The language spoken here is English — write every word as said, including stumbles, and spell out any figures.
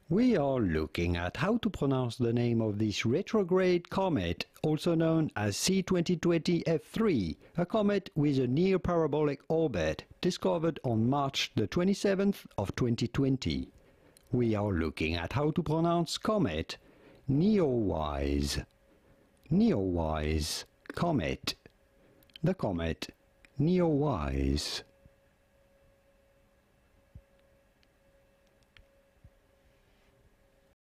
We are looking at how to pronounce the name of this retrograde comet, also known as C twenty twenty F three, a comet with a near parabolic orbit, discovered on March the twenty-seventh of twenty twenty. We are looking at how to pronounce comet, Neowise. Neowise Comet. The comet Neowise.